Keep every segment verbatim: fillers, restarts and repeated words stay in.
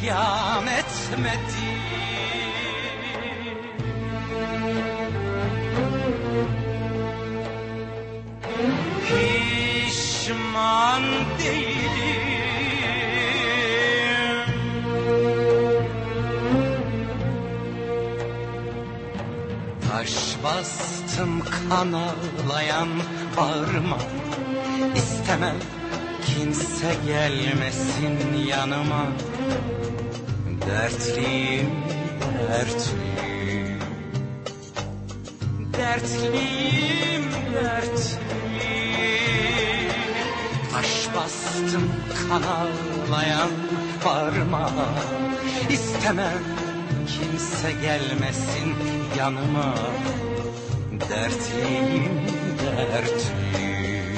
isyan etmedi. Pişman değilim. Taş bastım kan ağlayan bağrıma, İstemem kimse gelmesin yanıma. Dertliyim, dertliyim. Dertliyim, dertliyim. Taş bastım kan ağlayan bağrıma, İstemem kimse gelmesin yanıma. Dertliyim, dertliyim.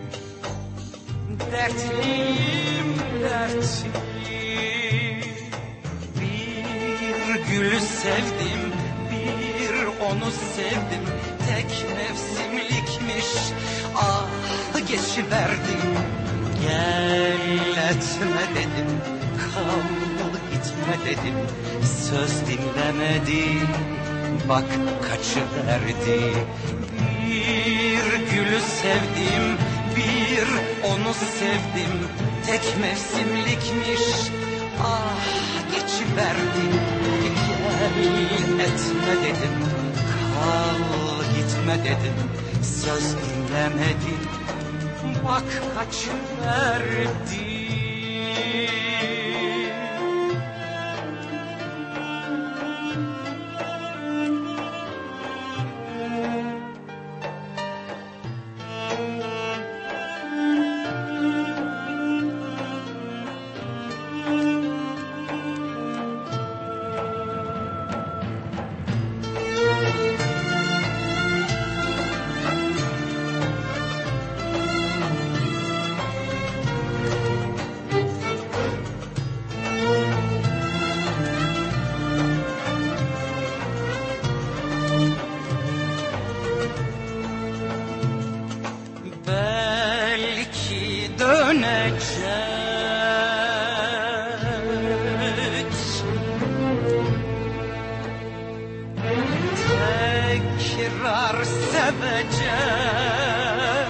Dertliyim, dertliyim. Bir gülü sevdim, bir onu sevdim. Tek mevsimlikmiş, ah geçiverdi. Gel etme dedim, kal gitme dedim. Söz dinlemedi, bak kaçıverdi. Bir gülü sevdim, bir onu sevdim. Tek mevsimlikmiş, ah geçiverdi. Gel etme dedim, kal gitme dedim. Söz dinlemedi, bak kaçıverdi. Tekrar seveceğim.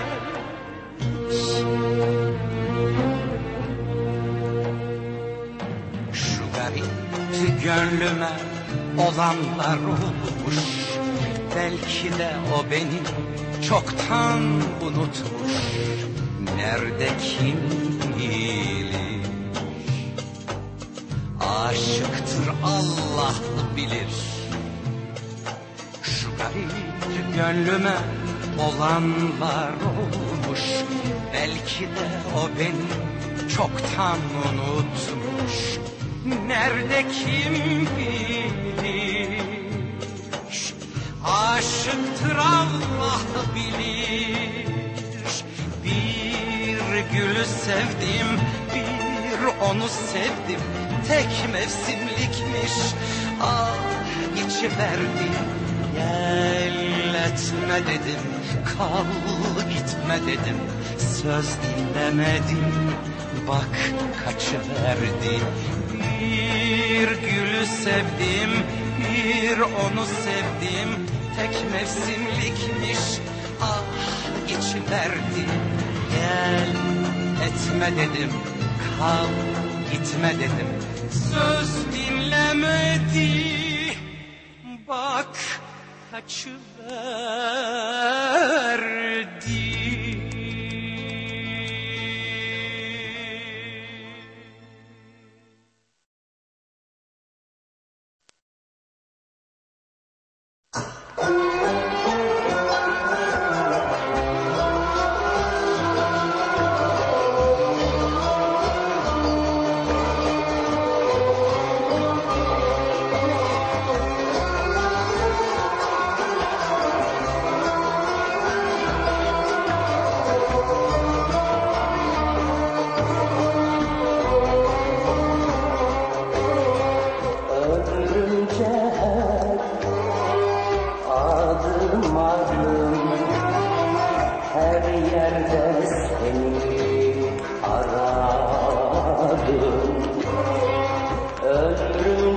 Şu garip gönlüme olanlar olmuş. Belki de o beni çoktan unutmuş. Nerede kim bilir? Aşıktır Allah bilir. Şu garip gönlüme olanlar olmuş. Belki de o beni çoktan unutmuş. Nerede kim bilir? Aşıktır Allah bilir. Bir gülü sevdim, bir onu sevdim. Tek mevsimlikmiş, ah geçiverdi. Gel etme dedim, kal gitme dedim. Söz dinlemedim, bak kaçıverdi. Bir gülü sevdim, bir onu sevdim. Tek mevsimlikmiş, ah geçiverdi. Gel etme dedim, kal gitme dedim. Söz dinlemedi, bak kaçıverdi.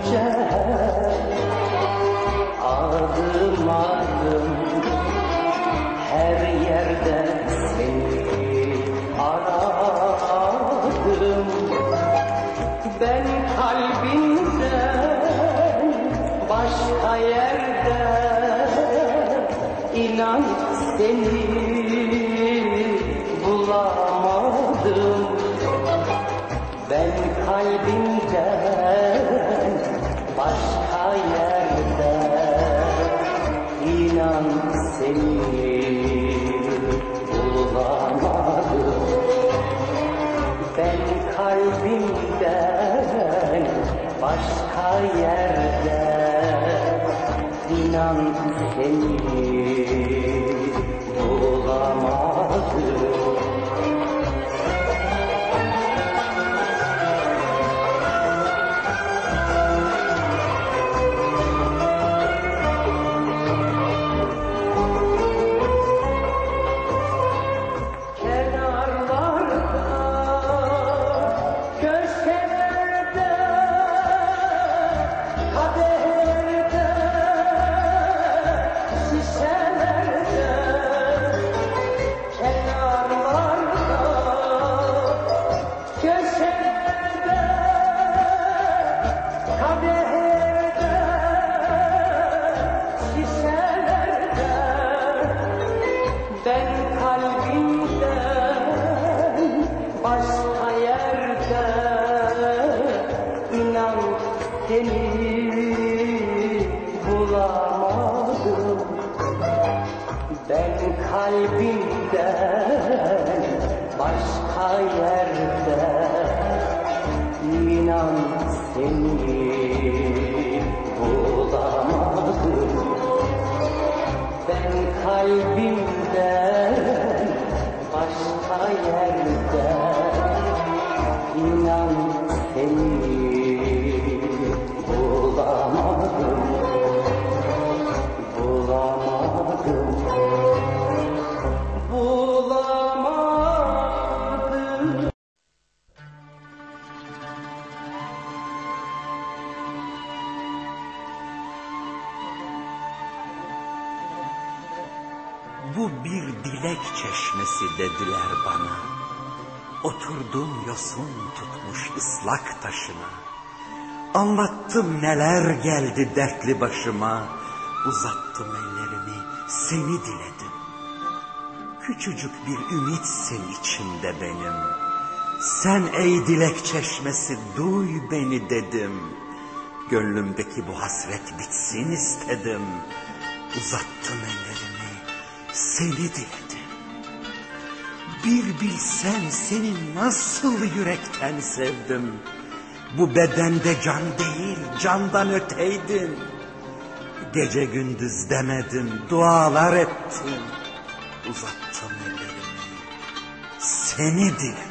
gece adım adım her yerde seni aradım. Ben kalbimden başka yerde inan seni bulamadım. Ben kalbimden başka yerde inan seni bulamadım. Ben kalbimden başka yerde inan seni bulamadım. Kalbimden başka yerde inan seni bulamadım. Ben kalbimden başka yerde inan seni bulamadım. Bulamadım. Bu bir dilek çeşmesi dediler bana. Oturdum yosun tutmuş ıslak taşına. Anlattım neler geldi dertli başıma. Uzattım ellerimi, seni diledim. Küçücük bir ümitsin içimde benim. Sen ey dilek çeşmesi duy beni dedim. Gönlümdeki bu hasret bitsin istedim. Uzattım ellerimi, seni diledim. Bir bilsen seni nasıl yürekten sevdim. Bu bedende can değil, candan öteydin. Gece gündüz demedim, dualar ettim. Uzattım ellerimi, seni diledim.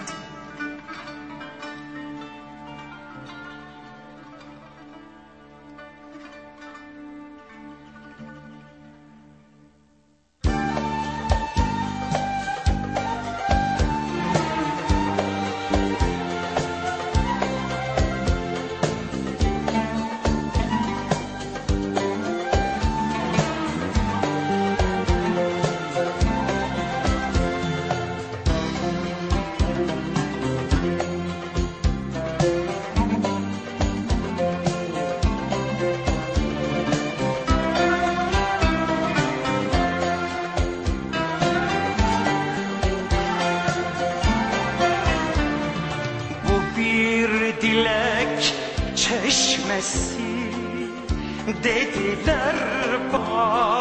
Çeşmesi dediler bana.